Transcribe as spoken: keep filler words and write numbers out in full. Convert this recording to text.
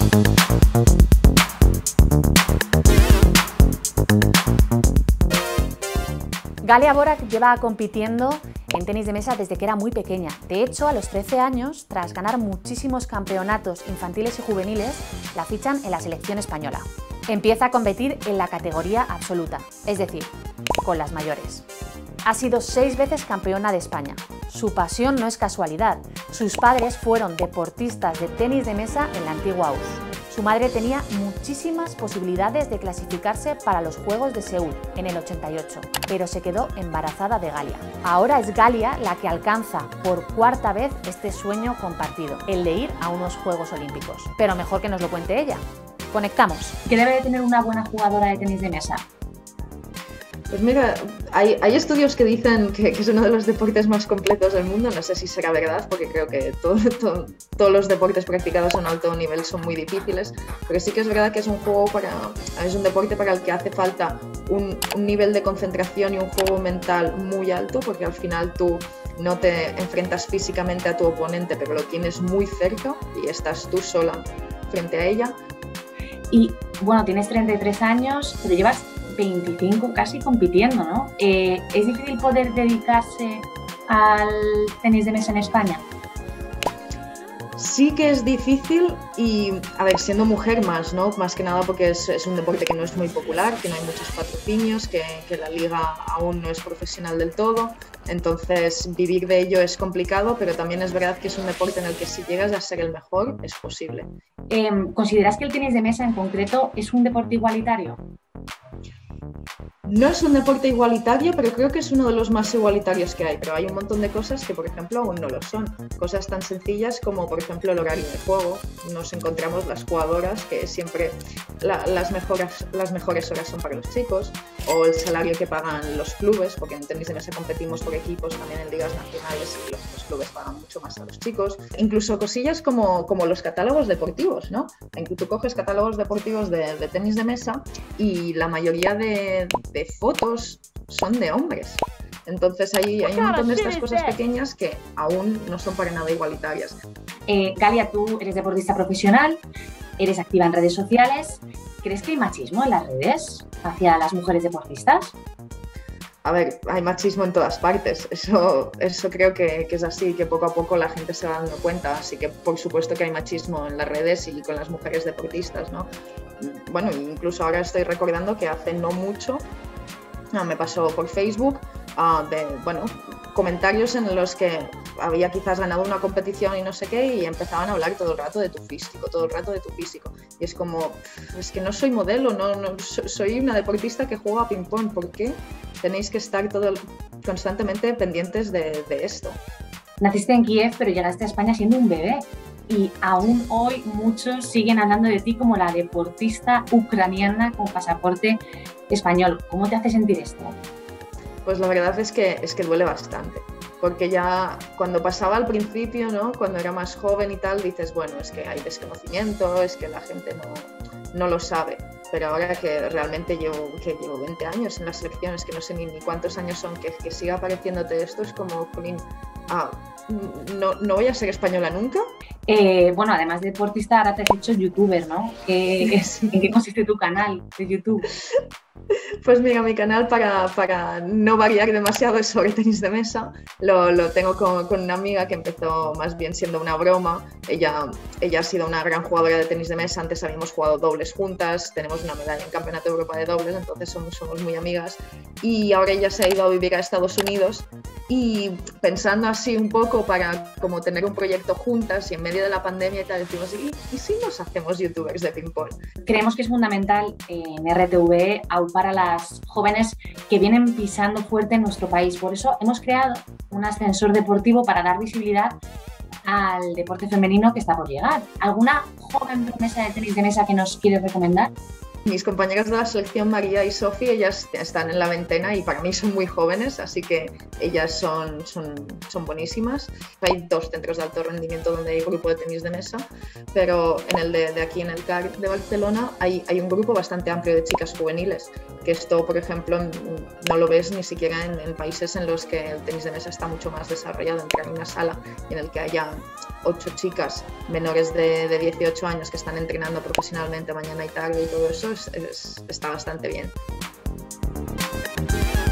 Galia Borac lleva compitiendo en tenis de mesa desde que era muy pequeña. De hecho, a los trece años, tras ganar muchísimos campeonatos infantiles y juveniles, la fichan en la selección española. Empieza a competir en la categoría absoluta, es decir, con las mayores. Ha sido seis veces campeona de España. Su pasión no es casualidad. Sus padres fueron deportistas de tenis de mesa en la antigua U R S S. Su madre tenía muchísimas posibilidades de clasificarse para los Juegos de Seúl en el ochenta y ocho, pero se quedó embarazada de Galia. Ahora es Galia la que alcanza por cuarta vez este sueño compartido, el de ir a unos Juegos Olímpicos. Pero mejor que nos lo cuente ella. Conectamos. ¿Qué debe de tener una buena jugadora de tenis de mesa? Pues mira, hay, hay estudios que dicen que, que es uno de los deportes más completos del mundo. No sé si será verdad, porque creo que todo, todo, todos los deportes practicados a un alto nivel son muy difíciles, pero sí que es verdad que es un juego para, es un deporte para el que hace falta un, un nivel de concentración y un juego mental muy alto, porque al final tú no te enfrentas físicamente a tu oponente, pero lo tienes muy cerca y estás tú sola frente a ella. Y bueno, tienes treinta y tres años, pero llevas veinticinco casi compitiendo, ¿no? Eh, ¿Es difícil poder dedicarse al tenis de mesa en España? Sí que es difícil y, a ver, siendo mujer más, ¿no? Más que nada porque es, es un deporte que no es muy popular, que no hay muchos patrocinios, que, que la liga aún no es profesional del todo. Entonces, vivir de ello es complicado, pero también es verdad que es un deporte en el que si llegas a ser el mejor, es posible. Eh, ¿Consideras que el tenis de mesa en concreto es un deporte igualitario? No es un deporte igualitario, pero creo que es uno de los más igualitarios que hay. Pero hay un montón de cosas que, por ejemplo, aún no lo son. Cosas tan sencillas como, por ejemplo, el horario de juego. Nos encontramos las jugadoras que siempre la, las, mejoras, las mejores horas son para los chicos, o el salario que pagan los clubes, porque en tenis de mesa competimos por equipos, también en ligas nacionales, y los, los clubes pagan mucho más a los chicos. Incluso cosillas como, como los catálogos deportivos, ¿no? En que tú coges catálogos deportivos de, de tenis de mesa y la mayoría de, de fotos son de hombres. Entonces hay, hay un montón de estas cosas pequeñas que aún no son para nada igualitarias. Eh, Galia, tú eres deportista profesional, eres activa en redes sociales. ¿Crees que hay machismo en las redes hacia las mujeres deportistas? A ver, hay machismo en todas partes, eso, eso creo que, que es así, que poco a poco la gente se va dando cuenta, así que por supuesto que hay machismo en las redes y con las mujeres deportistas, ¿no? Bueno, incluso ahora estoy recordando que hace no mucho no, me pasó por Facebook uh, de, bueno, comentarios en los que había quizás ganado una competición y no sé qué y empezaban a hablar todo el rato de tu físico, todo el rato de tu físico. Y es como, es que no soy modelo, no, no soy una deportista que juega a ping-pong, ¿por qué tenéis que estar todo el, constantemente pendientes de, de esto? Naciste en Kiev, pero llegaste a España siendo un bebé. Y aún hoy muchos siguen hablando de ti como la deportista ucraniana con pasaporte español. ¿Cómo te hace sentir esto? Pues la verdad es que, es que duele bastante, porque ya cuando pasaba al principio, ¿no? Cuando era más joven y tal, dices, bueno, es que hay desconocimiento, es que la gente no, no lo sabe. Pero ahora que realmente llevo, que llevo veinte años en las selecciones, que no sé ni, ni cuántos años son, que, que siga apareciéndote esto, es como, ah, no, no voy a ser española nunca. Eh, bueno, además de deportista, ahora te has hecho youtuber, ¿no? ¿Qué, ¿En qué consiste tu canal de YouTube? Pues mira, mi canal, para, para no variar demasiado, es sobre tenis de mesa. Lo, lo tengo con, con una amiga que empezó más bien siendo una broma. Ella, ella ha sido una gran jugadora de tenis de mesa. Antes habíamos jugado dobles juntas. Tenemos una medalla en Campeonato de Europa de dobles, entonces somos, somos muy amigas. Y ahora ella se ha ido a vivir a Estados Unidos. Y pensando así un poco para como tener un proyecto juntas y en medio de la pandemia y tal, decimos, ¿y, y si nos hacemos youtubers de ping-pong? Creemos que es fundamental en R T V aupar a las jóvenes que vienen pisando fuerte en nuestro país. Por eso hemos creado un ascensor deportivo para dar visibilidad al deporte femenino que está por llegar. ¿Alguna joven promesa de tenis de mesa que nos quieres recomendar? Mis compañeras de la selección, María y Sofía, ellas están en la veintena y para mí son muy jóvenes, así que ellas son, son, son buenísimas. Hay dos centros de alto rendimiento donde hay grupo de tenis de mesa, pero en el de, de aquí en el C A R de Barcelona hay, hay un grupo bastante amplio de chicas juveniles, que esto, por ejemplo, no lo ves ni siquiera en, en países en los que el tenis de mesa está mucho más desarrollado, entrar en una sala en el que haya ocho chicas menores de, de dieciocho años que están entrenando profesionalmente mañana y tarde y todo eso es, es, está bastante bien.